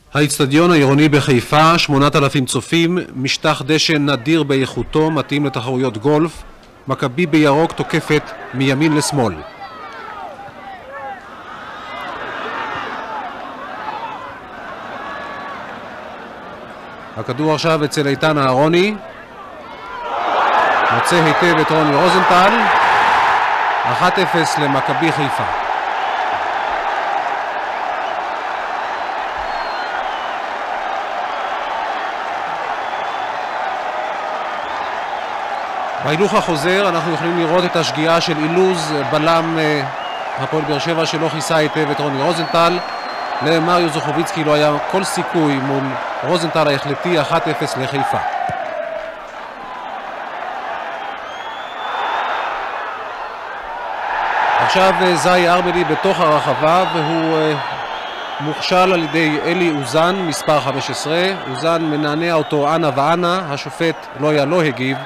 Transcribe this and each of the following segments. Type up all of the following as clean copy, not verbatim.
האצטדיון העירוני בחיפה, 8,000 צופים, משטח דשא נדיר באיכותו, מתאים לתחרויות גולף. מכבי בירוק תוקפת מימין לשמאל. הכדור עכשיו אצל איתן אהרוני, מוצא היטב את רוני רוזנטל. 1-0 למכבי חיפה. בהילוך החוזר אנחנו יכולים לראות את השגיאה של אילוז, בלם הפועל באר שבע שלא כיסה היטב את רוני רוזנטל. למריו זוכוביצקי לא היה כל סיכוי מול רוזנטל ההחלטי. 1-0 לחיפה. עכשיו זאי ארמלי בתוך הרחבה, והוא מוכשל על ידי אלי אוזן, מספר 15. אוזן מנענע אותו אנה ואנה, השופט לא הגיב.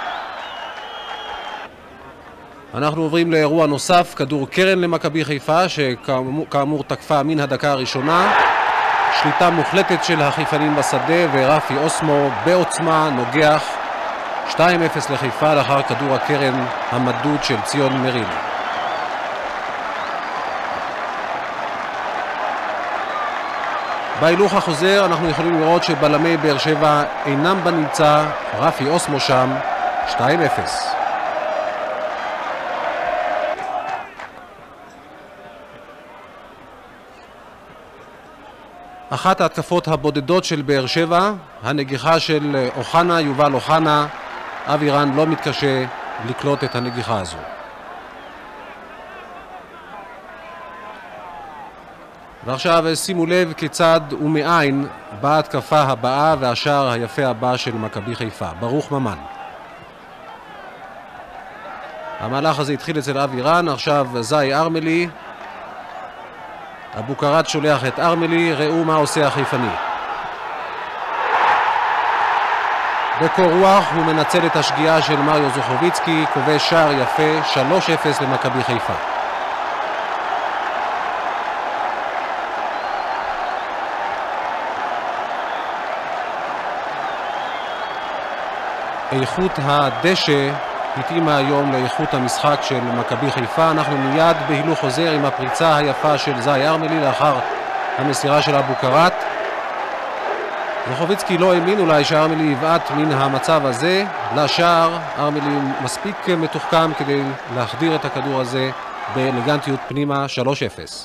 אנחנו עוברים לאירוע נוסף, כדור קרן למכבי חיפה, שכאמור תקפה מן הדקה הראשונה. שליטה מוחלטת של החיפנים בשדה, ורפי אוסמו בעוצמה נוגח. 2-0 לחיפה לאחר כדור הקרן המדוד של ציון מריל. בהילוך החוזר אנחנו יכולים לראות שבלמי באר שבע אינם בנמצא, רפי אוסמו שם. 2-0. אחת ההתקפות הבודדות של באר שבע, הנגיחה של אוחנה, יובל אוחנה. אבירן לא מתקשה לקלוט את הנגיחה הזו. ועכשיו שימו לב כיצד ומאין באה התקפה הבאה והשער היפה הבא של מכבי חיפה. ברוך ממן. המהלך הזה התחיל אצל אבירן, עכשיו זאי ארמלי. אבו קראט שולח את ארמלי, ראו מה עושה החיפני. בקור רוח הוא מנצל את השגיאה של מריו זוכוביצקי, כובש שער יפה. 3-0 למכבי חיפה. איכות הדשא התאימה היום לאיכות המשחק של מכבי חיפה. אנחנו מיד בהילוך חוזר עם הפריצה היפה של זאי ארמלי לאחר המסירה של אבו קראט. זוכוביצקי לא האמין אולי שארמלי יבעט מן המצב הזה לשער. ארמלי מספיק מתוחכם כדי להחדיר את הכדור הזה באלגנטיות פנימה. 3-0.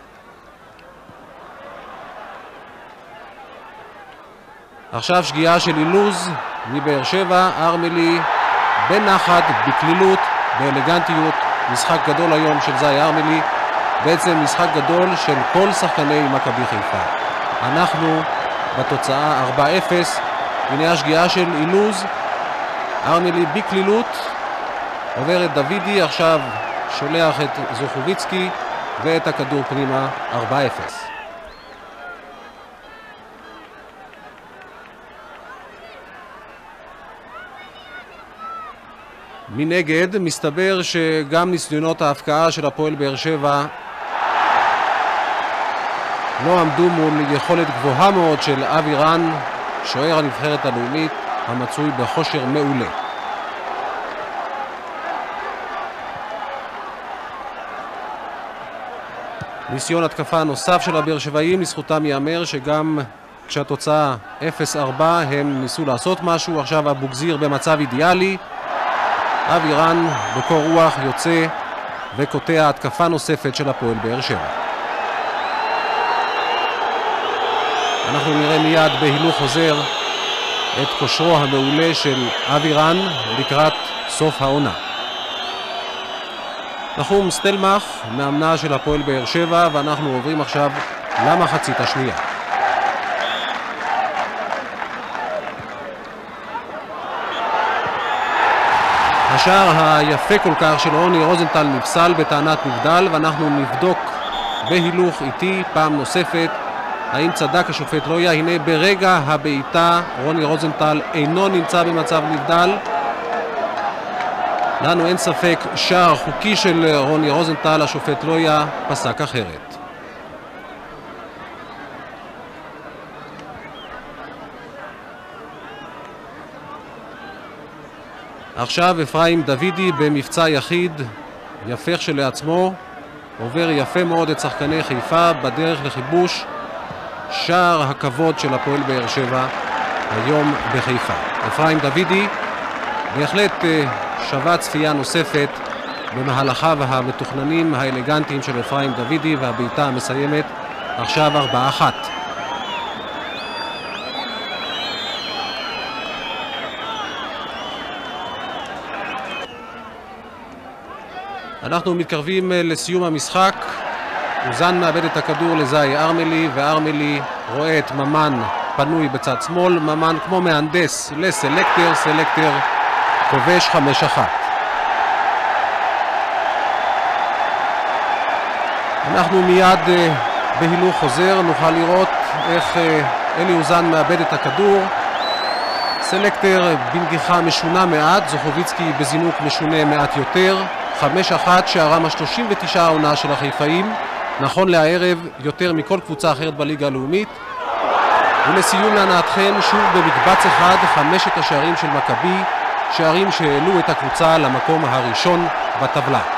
עכשיו שגיאה של אילוז מבאר שבע. ארמלי בנחת, בקלילות, באלגנטיות. משחק גדול היום של זאי ארמלי, בעצם משחק גדול של כל שחקני מכבי חיפה. אנחנו בתוצאה 4-0. הנה השגיאה של אילוז. ארמלי בקלילות עובר את דוידי, עכשיו שולח את זוכוביצקי ואת הכדור פנימה. 4-0. מנגד מסתבר שגם ניסיונות ההפקעה של הפועל באר שבע לא עמדו מול יכולת גבוהה מאוד של אבירן, שוער הנבחרת הלאומית המצוי בכושר מעולה. ניסיון התקפה נוסף של הבאר שבעים, לזכותם ייאמר שגם כשהתוצאה 0-4 הם ניסו לעשות משהו. עכשיו אבו גזיר במצב אידיאלי. אבירן בקור רוח יוצא וקוטע התקפה נוספת של הפועל באר שבע. אנחנו נראה מיד בהילוך חוזר את כושרו המעולה של אבירן לקראת סוף העונה. נחום סטלמך, מאמנה של הפועל באר שבע, ואנחנו עוברים עכשיו למחצית השנייה. השער היפה כל כך של רוני רוזנטל נפסל בטענת נבדל, ואנחנו נבדוק בהילוך איטי פעם נוספת האם צדק השופט לויה. הנה ברגע הבעיטה רוני רוזנטל אינו נמצא במצב נבדל. לנו אין ספק שער חוקי של רוני רוזנטל, השופט לויה פסק אחרת. עכשיו אפרים דוידי במבצע יחיד, יפה כשלעצמו, עובר יפה מאוד את שחקני חיפה בדרך לכיבוש שער הכבוד של הפועל באר שבע היום בחיפה. אפרים דוידי בהחלט שווה צפייה נוספת במהלכיו המתוכננים האלגנטיים של אפרים דוידי, והבעיטה המסיימת עכשיו 4-1. אנחנו מתקרבים לסיום המשחק. אוזן מאבד את הכדור לזאי ארמלי, וארמלי רואה את ממן פנוי בצד שמאל. ממן כמו מהנדס לסלקטר, סלקטר כובש 5-1. אנחנו מיד בהילוך חוזר נוכל לראות איך אלי אוזן מאבד את הכדור. סלקטר בנגיחה משונה מעט, זוכוביצקי בזינוק משונה מעט יותר. 5-1, שערם ה-39 העונה של החיפאים, נכון לערב יותר מכל קבוצה אחרת בליגה הלאומית. ולסיום להנאתכם שוב במקבץ אחד 5 השערים של מכבי, שערים שהעלו את הקבוצה למקום הראשון בטבלה.